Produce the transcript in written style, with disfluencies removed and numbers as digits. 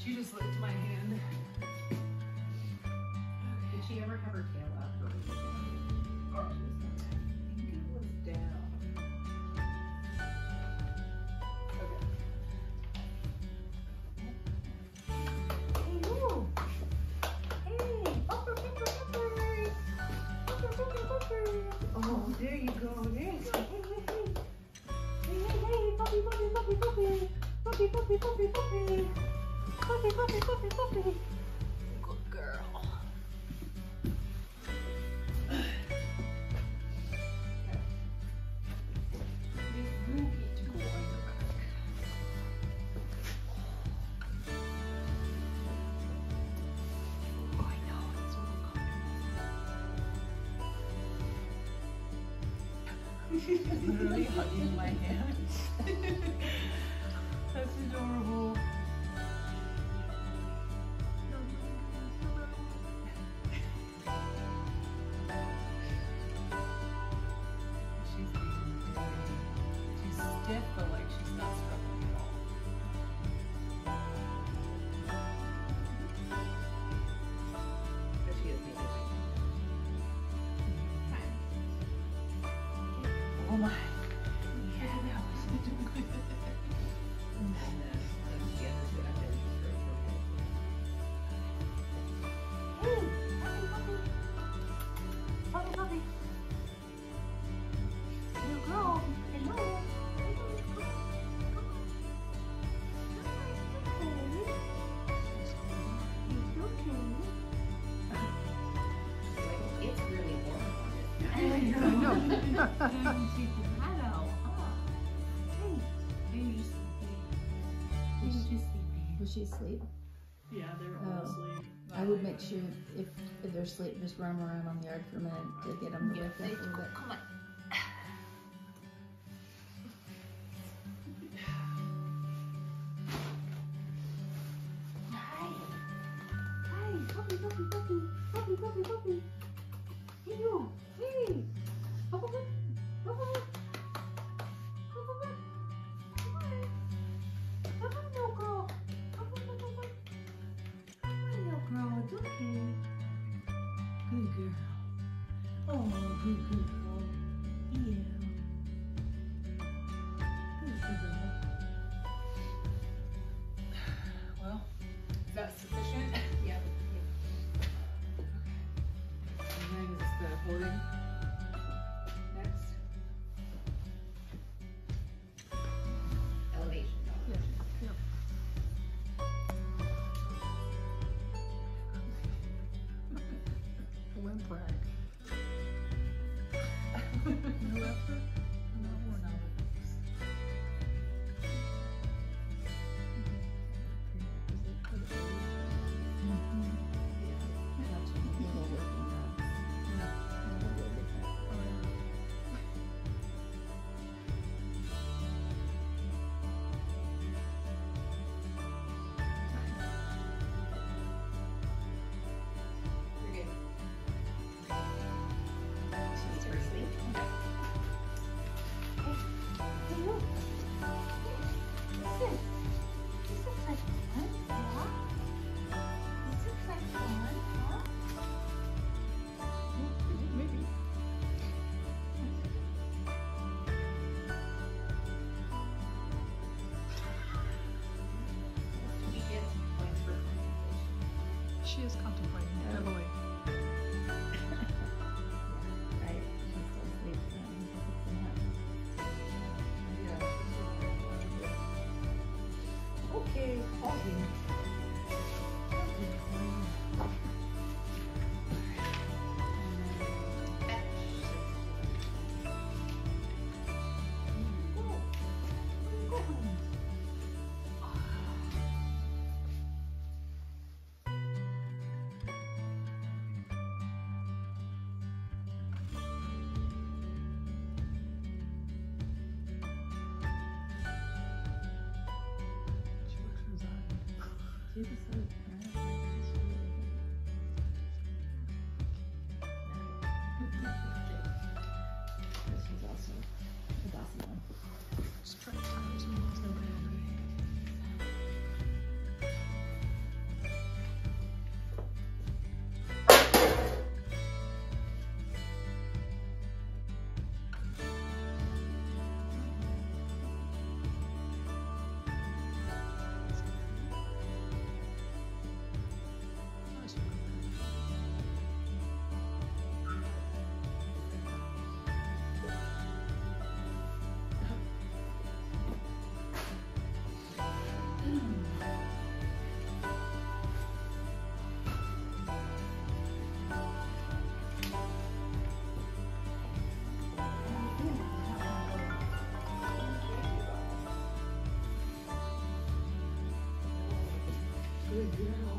She just licked my hand. Did she ever have her tail up or was it down? I think it was down. Oh, there you go. There you go. Hey, puppy, puppy, puppy, puppy. Puppy, puppy, puppy, puppy. Puppy, puppy, puppy, puppy. Good girl. Literally hugging my hand. That's adorable. She's stiff, but like she's not struggling at all. But she is making Oh my. Yeah, that was good. and then let's get her sit up and just throw her Hey, puppy, puppy. Puppy, puppy. Little girl. Hello. It's really warm on it. I know. Was she asleep? Yeah, they're all asleep. I would make sure if they're asleep, just run them around on the yard for a minute to get them to wake up a little bit. Come on. Hi. Hi, puppy, puppy, puppy. Puppy, puppy, puppy. Hey, you. Hey. Puppy, puppy. Puppy, puppy. Puppy, puppy. Come on. Come on, little girl. Puppy, puppy, puppy. Come on, little girl. It's okay. Good girl. Oh, good girl. Yeah. Good girl. Well, is that sufficient? Yep. And then is this the hoarding? Next. Elevation dog. Windbreak. No effort? No, we're not. You're good. She's her sleep. Hey, look. Listen. This looks like fun, yeah? This looks like fun, huh? Maybe. We get points for contemplation. She is contemplating heavily. Right? She's still asleep. Okay, hugging. She looks resigned. She's asleep. But she's also a bossy one. Strike times means no battery. Good girl.